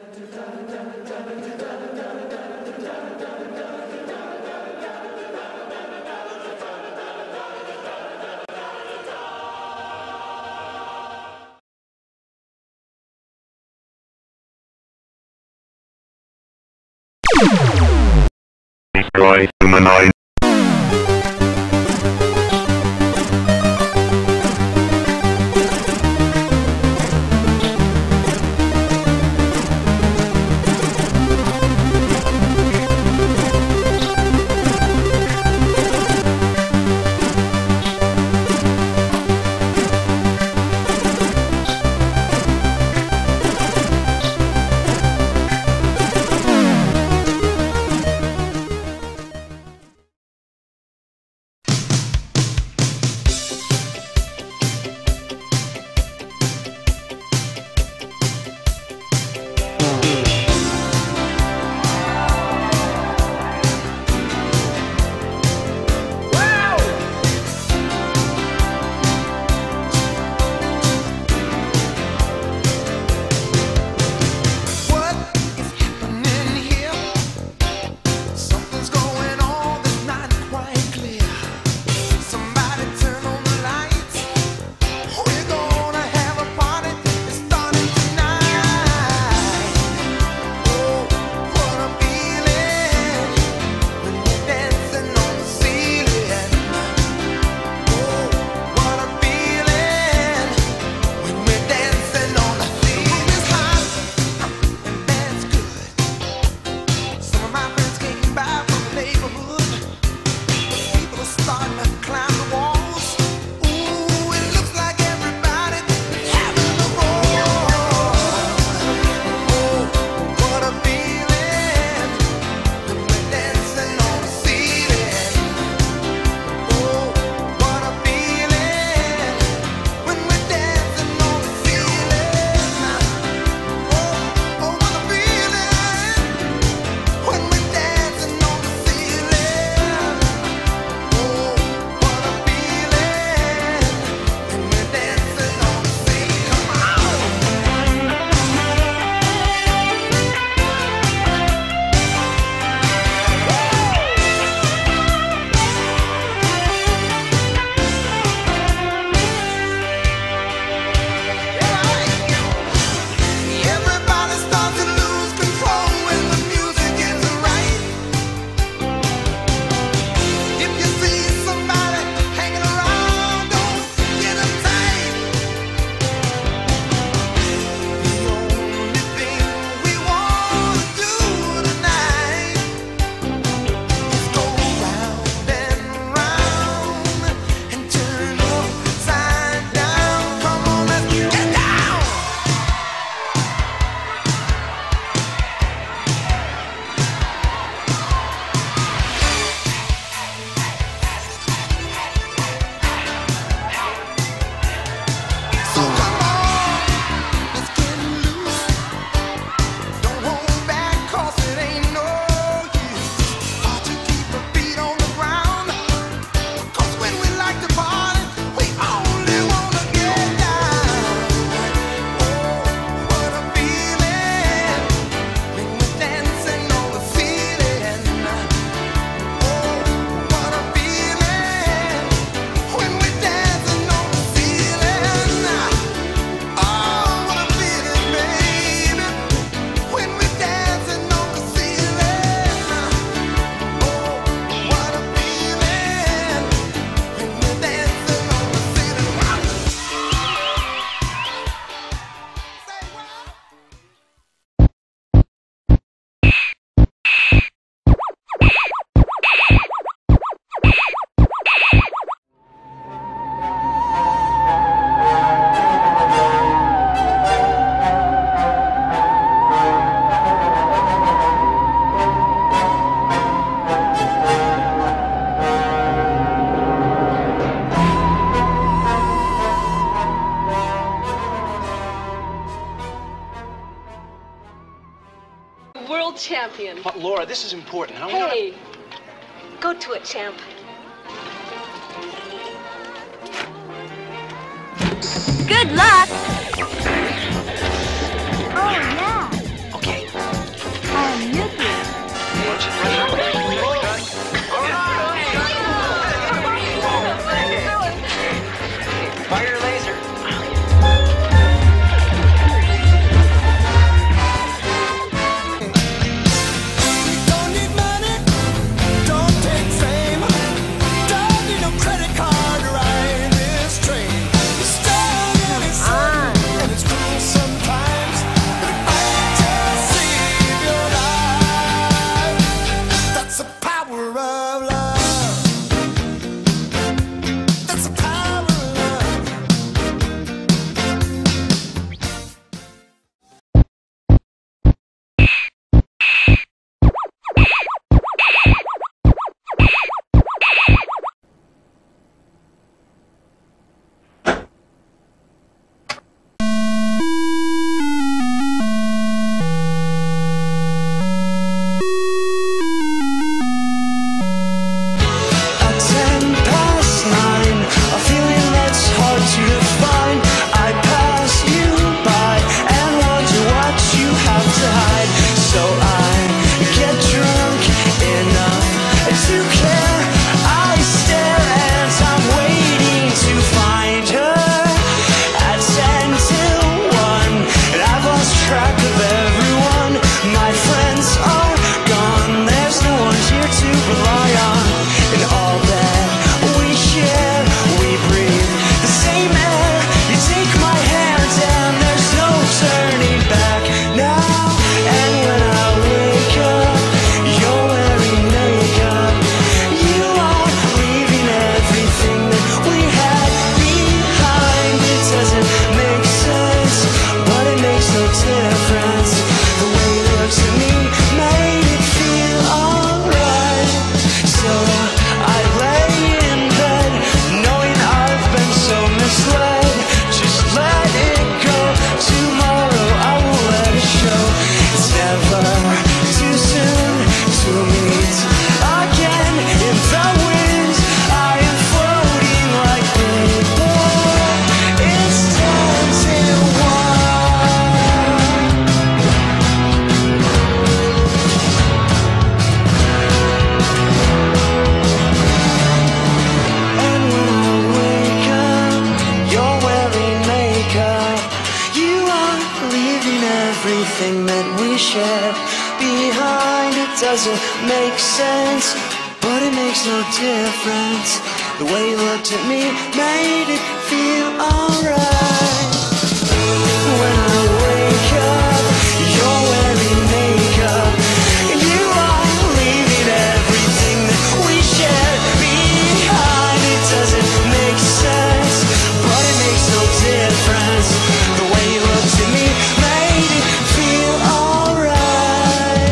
Destroy humanoid. World champion. But Laura, this is important. Hey, go to it, champ. Good luck! Oh, yeah. Okay. everything that we share. Behind it doesn't make sense, but it makes no difference. The way you looked at me made it feel alright. When I wake up, you're wearing makeup, and you are leaving everything that we share behind. It doesn't make sense, but it makes no difference. The way you looked at me made it feel alright.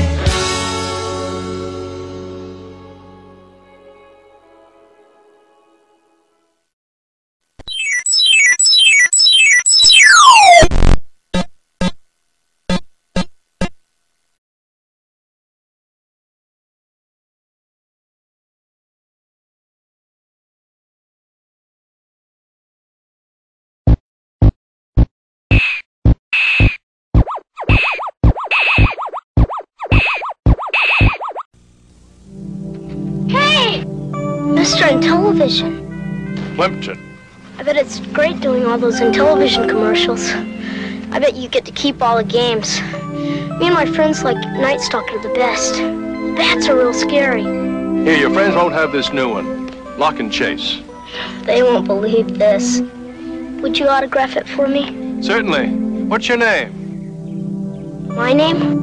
Hey! Mr. In Television. Plimpton. I bet it's great doing all those in television commercials. I bet you get to keep all the games. Me and my friends like Night Stalker the best. Bats are real scary. Here, your friends won't have this new one. Lock and Chase. They won't believe this. Would you autograph it for me? Certainly. What's your name? My name?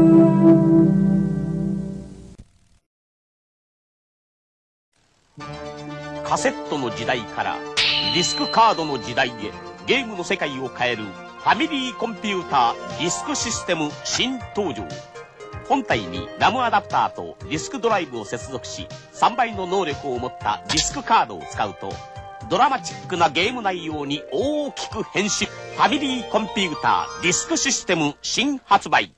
カセットの時代からディスクカードの時代へゲームの世界を変えるファミリーコンピューターディスクシステム新登場。本体にラムアダプターとディスクドライブを接続し3倍の能力を持ったディスクカードを使うとドラマチックなゲーム内容に大きく変身。ファミリーコンピューターディスクシステム新発売。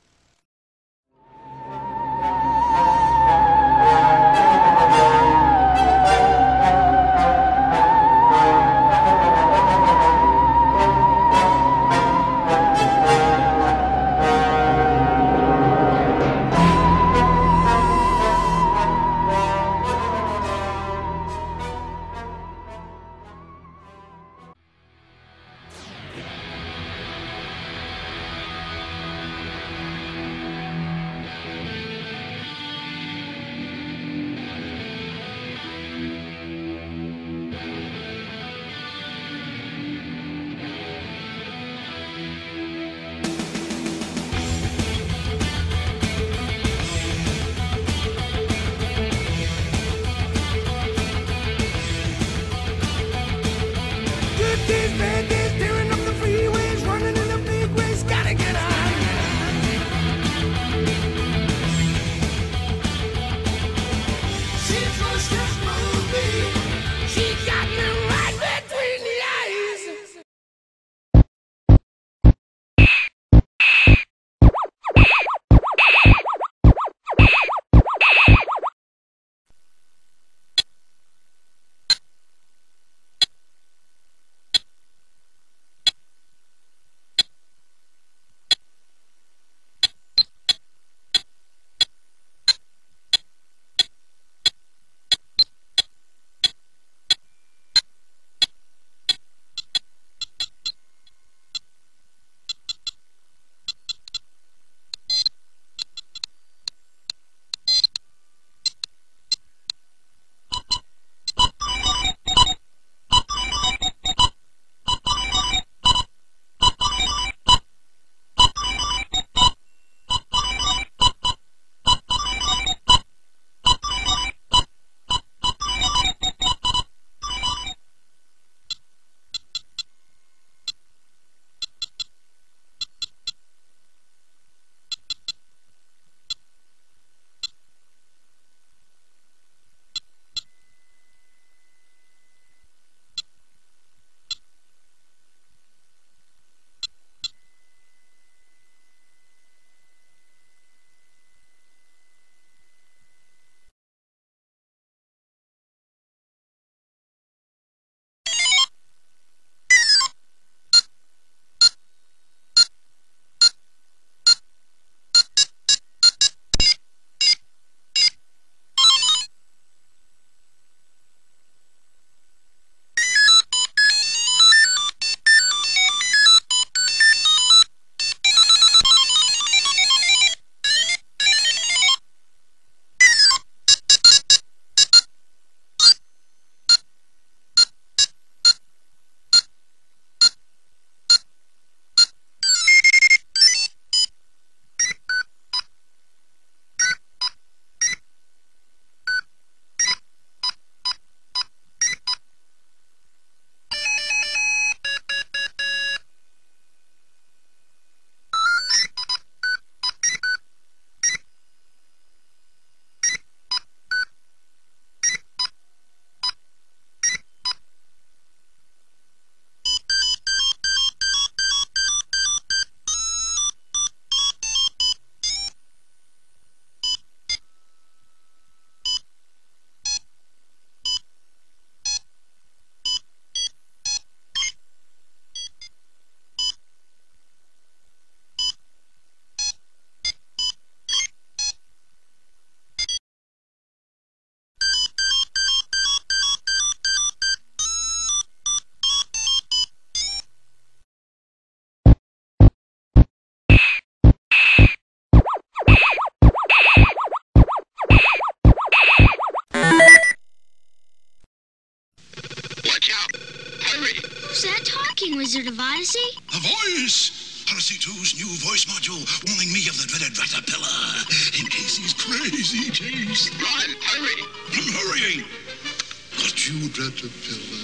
calling Wizard of Odyssey? A voice! Odyssey 2's new voice module warning me of the dreaded Ratapilla in Casey's crazy chase. Run, hurry! I'm hurrying! Got you, Ratapilla.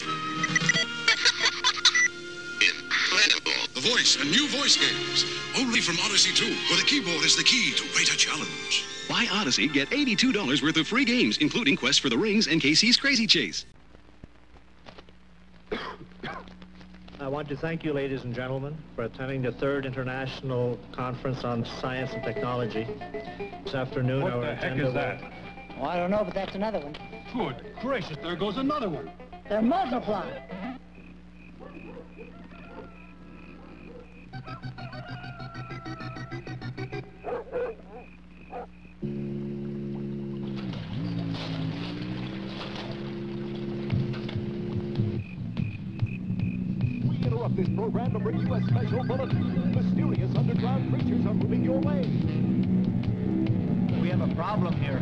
Incredible! The voice and new voice games. Only from Odyssey 2, where the keyboard is the key to greater challenge. Buy Odyssey, get $82 worth of free games, including Quest for the Rings and Casey's Crazy Chase. I want to thank you, ladies and gentlemen, for attending the 3rd International Conference on Science and Technology. This afternoon, What the heck is that? Oh, I don't know, but that's another one. Good gracious, there goes another one. They're multiplying. This program to bring you a special bulletin. Mysterious underground creatures are moving your way. We have a problem here.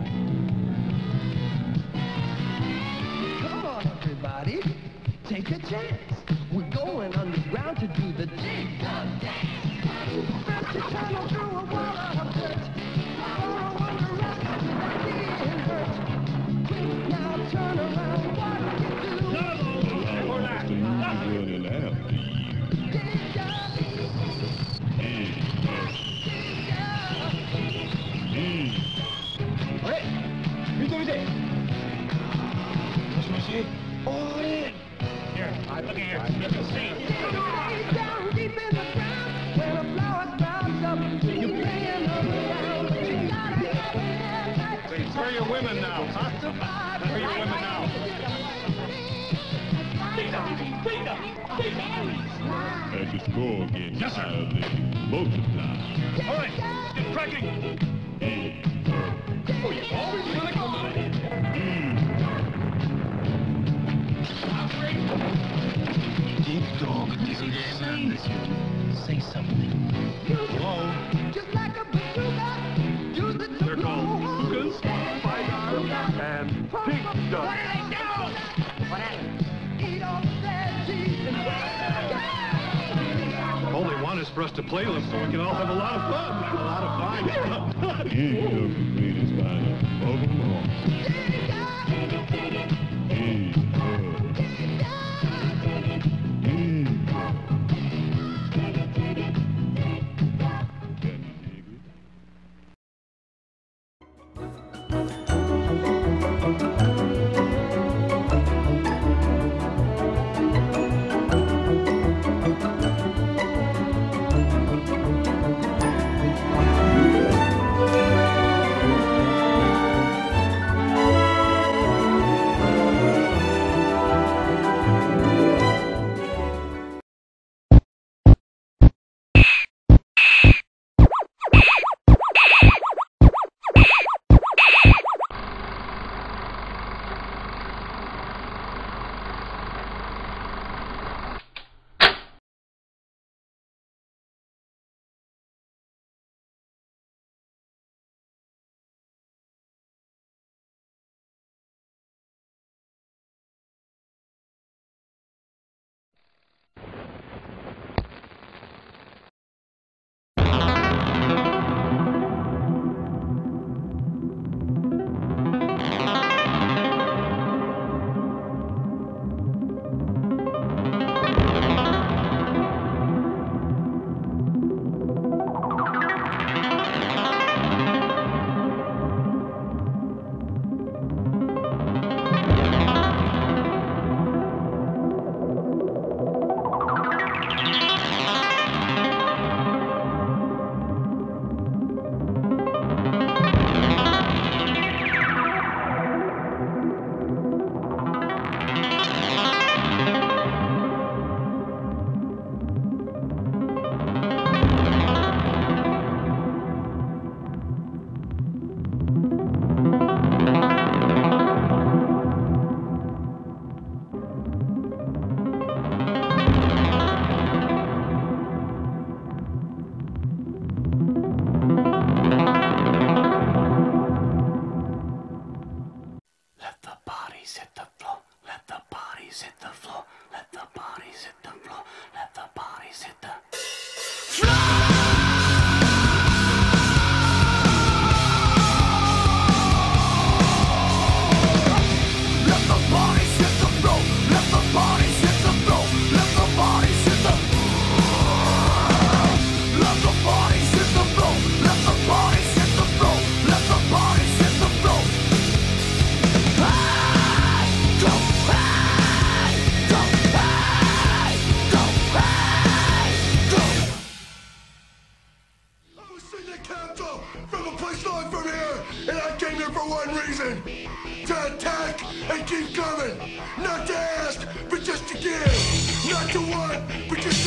Come on, everybody. Take a chance. We're going underground to do the dig-dug dance. First you tunnel through a wall of dirt. Follow under being hurt. Quick now, turn around. What do you do? No! For that! Nothing! All in. Here, look here. Get the seat. Down deep in the ground, where the flowers bounce up, you're playing around. You gotta get in. Where are your women now, huh? Where are your women now? As the score gets Yes, sir. higher, multiply. All right, get cracking. Oh, you always want to come on in. Dig dog, say something. Hello? Just like a bazooka, use it to They're called bazookas, firearms, and pig dog. What are they doing? What happened? Eat all the bad cheese and All they want is for us to play them so we can all have a lot of fun. A lot of fun. Dig dog, the greatest fighter of them all. Dig dog. for one reason. To attack and keep coming. Not to ask, but just to give. Not to want, but just